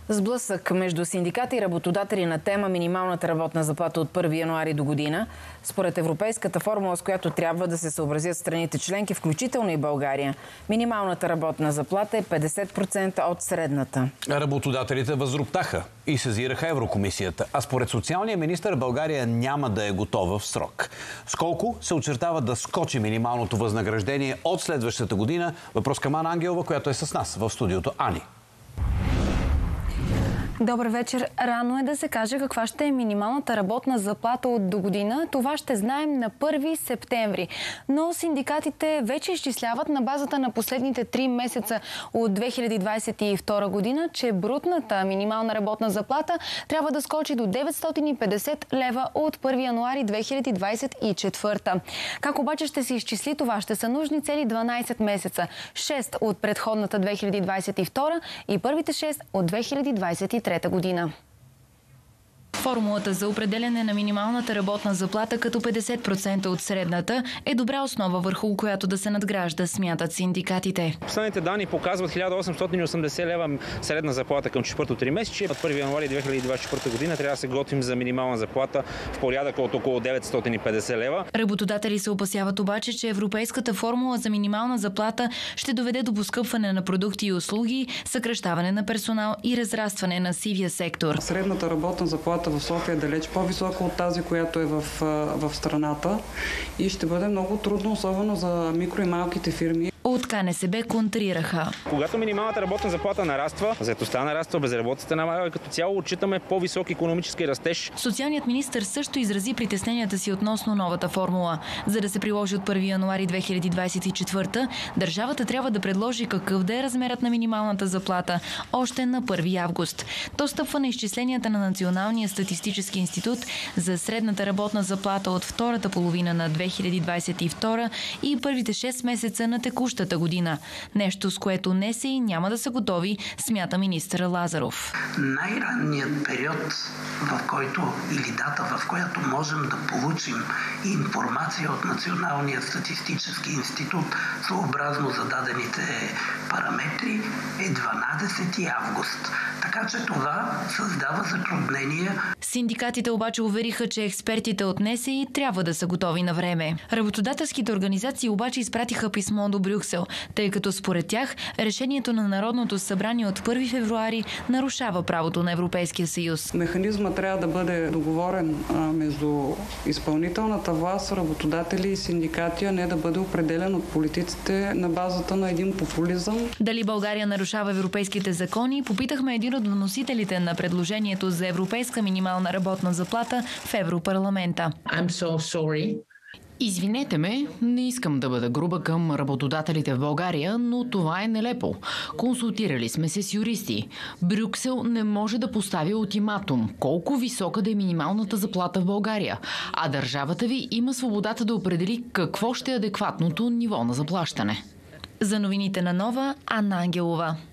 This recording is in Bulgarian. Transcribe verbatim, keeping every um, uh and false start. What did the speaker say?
Сблъсък между синдикати и работодатели на тема минималната работна заплата от първи януари до година. Според европейската формула, с която трябва да се съобразят страните членки, включително и България, минималната работна заплата е петдесет процента от средната. Работодателите възроптаха и сезираха Еврокомисията. А според социалния министър България няма да е готова в срок. Сколко се очертава да скочи минималното възнаграждение от следващата година? Въпрос към Ана Ангелова, която е с нас в студиото. Ани. Добър вечер. Рано е да се каже каква ще е минималната работна заплата от до година. Това ще знаем на първи септември. Но синдикатите вече изчисляват на базата на последните три месеца от две хиляди двадесет и втора година, че брутната минимална работна заплата трябва да скочи до деветстотин и петдесет лева от първи януари две хиляди двадесет и четвърта. Как обаче ще се изчисли това? Ще са нужни цели дванадесет месеца. шест от предходната две хиляди двадесет и втора и първите шест от две хиляди двадесет и трета година. Формулата за определяне на минималната работна заплата като петдесет процента от средната е добра основа, върху която да се надгражда, смятат синдикатите. Последните данни показват хиляда осемстотин и осемдесет лева средна заплата към четвърто тримесечие. От първи януари две хиляди двадесет и четвърта година трябва да се готвим за минимална заплата в порядък от около деветстотин и петдесет лева. Работодатели се опасяват обаче, че европейската формула за минимална заплата ще доведе до поскъпване на продукти и услуги, съкращаване на персонал и разрастване на сивия сектор. Средната работна заплата в София е далеч по-висока от тази, която е в, в страната и ще бъде много трудно, особено за микро и малките фирми. От КНСБ контрираха. Когато минималната работна заплата нараства, заетостта нараства, безработицата намалява и като цяло отчитаме по-висок икономически растеж. Социалният министър също изрази притесненията си относно новата формула. За да се приложи от първи януари две хиляди двадесет и четвърта, държавата трябва да предложи какъв да е размерът на минималната заплата още на първи август. То стъпва на изчисленията на Националния статистически институт за средната работна заплата от втората половина на две хиляди двадесет и втора и първите шест месеца на текущата година. Нещо, с което НСИ няма да са готови, смята министър Лазаров. Най-ранният период, в който или дата, в която можем да получим информация от Националния статистически институт, съобразно зададените параметри, е дванадесети август. Така че това създава затруднения. Синдикатите обаче увериха, че експертите от НСИ трябва да са готови на време. Работодателските организации обаче изпратиха писмо до Брюксел, тъй като според тях решението на Народното събрание от първи февруари нарушава правото на Европейския съюз. Механизма трябва да бъде договорен а, между изпълнителната власт, работодатели и синдикати, а не да бъде определен от политиците на базата на един популизъм. Дали България нарушава европейските закони, попитахме един от вносителите на предложението за европейска минимална работна заплата в Европарламента. I'm so sorry. Извинете ме, не искам да бъда груба към работодателите в България, но това е нелепо. Консултирали сме се с юристи. Брюксел не може да постави ултиматум колко висока да е минималната заплата в България, а държавата ви има свободата да определи какво ще е адекватното ниво на заплащане. За новините на Нова, Ана Ангелова.